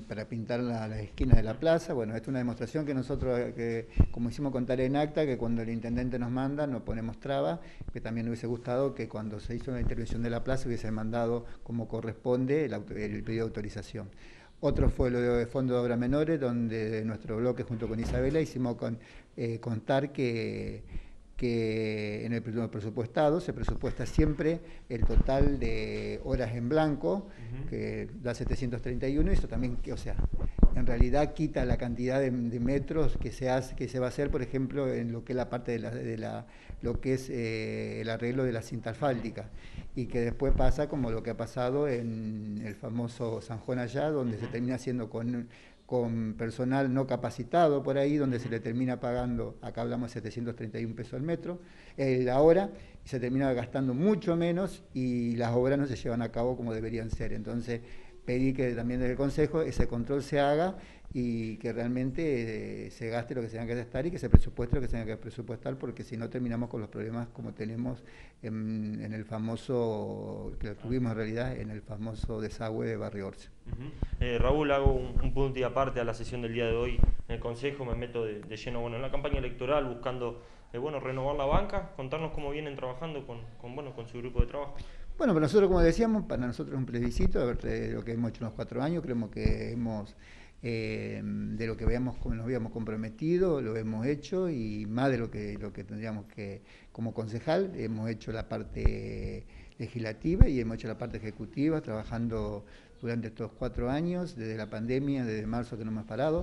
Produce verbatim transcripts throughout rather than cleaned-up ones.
para pintar la, las esquinas de la plaza. Bueno, esta es una demostración que nosotros, que, como hicimos contar en acta, que cuando el intendente nos manda no ponemos trabas, que también hubiese gustado que cuando se hizo la intervención de la plaza hubiese mandado como corresponde el, el pedido de autorización. Otro fue lo de Fondo de Obras Menores, donde nuestro bloque junto con Isabela hicimos con, eh, contar que, que en el presupuestado se presupuesta siempre el total de horas en blanco, uh-huh. que da setecientos treinta y uno, y eso también, o sea, en realidad quita la cantidad de, de metros que se hace, que se va a hacer, por ejemplo, en lo que es la parte de la, de la lo que es eh, el arreglo de la cinta asfáltica, y que después pasa como lo que ha pasado en el famoso San Juan allá, donde se termina haciendo con, con personal no capacitado por ahí, donde se le termina pagando, acá hablamos de setecientos treinta y un pesos al metro, eh, la hora, y se termina gastando mucho menos y las obras no se llevan a cabo como deberían ser. Entonces, pedí que también desde el Consejo ese control se haga y que realmente eh, se gaste lo que se tenga que gastar y que se presupueste lo que se tenga que presupuestar, porque si no terminamos con los problemas como tenemos en, en el famoso, que lo tuvimos en realidad, en el famoso desagüe de Barrio Orce. Uh-huh. eh, Raúl, hago un, un punto y aparte a la sesión del día de hoy en el Consejo, me meto de, de lleno bueno, en la campaña electoral buscando eh, bueno, renovar la banca, contarnos cómo vienen trabajando con, con, bueno, con su grupo de trabajo. Bueno, para nosotros, como decíamos, para nosotros es un plebiscito, a ver de lo que hemos hecho en los cuatro años, creemos que hemos, eh, de lo que veamos, como nos habíamos comprometido, lo hemos hecho, y más de lo que, lo que tendríamos que, como concejal, hemos hecho la parte legislativa y hemos hecho la parte ejecutiva, trabajando durante estos cuatro años, desde la pandemia, desde marzo que no hemos parado,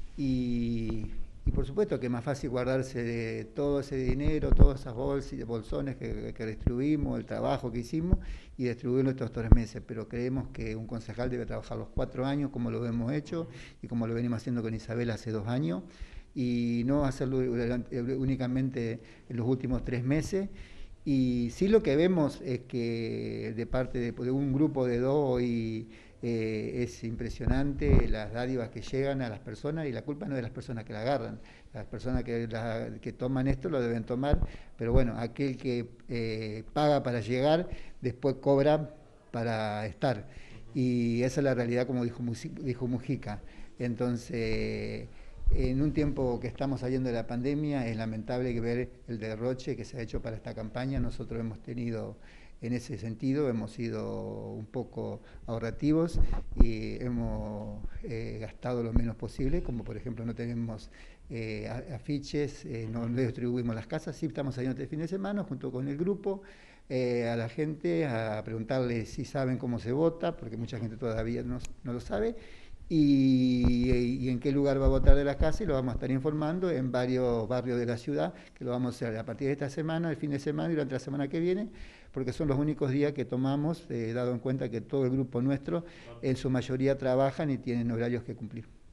y... Y por supuesto que es más fácil guardarse de todo ese dinero, todas esas bolsas, bolsones que, que distribuimos, el trabajo que hicimos, y distribuirlo estos tres meses. Pero creemos que un concejal debe trabajar los cuatro años como lo hemos hecho y como lo venimos haciendo con Isabel hace dos años, y no hacerlo únicamente en los últimos tres meses. Y sí, lo que vemos es que de parte de, de un grupo de dos y eh, es impresionante las dádivas que llegan a las personas, y la culpa no es de las personas que la agarran, las personas que, la, que toman esto lo deben tomar, pero bueno, aquel que eh, paga para llegar, después cobra para estar, y esa es la realidad, como dijo, dijo Mujica. Entonces, en un tiempo que estamos saliendo de la pandemia, es lamentable ver el derroche que se ha hecho para esta campaña. Nosotros hemos tenido, en ese sentido, hemos sido un poco ahorrativos y hemos eh, gastado lo menos posible, como por ejemplo no tenemos eh, afiches, eh, no distribuimos las casas, sí estamos saliendo este fin de semana junto con el grupo, eh, a la gente a preguntarles si saben cómo se vota, porque mucha gente todavía no, no lo sabe, Y, y en qué lugar va a votar de la casa, y lo vamos a estar informando en varios barrios de la ciudad, que lo vamos a hacer a partir de esta semana, el fin de semana y durante la semana que viene, porque son los únicos días que tomamos, eh, dado en cuenta que todo el grupo nuestro en su mayoría trabajan y tienen horarios que cumplir.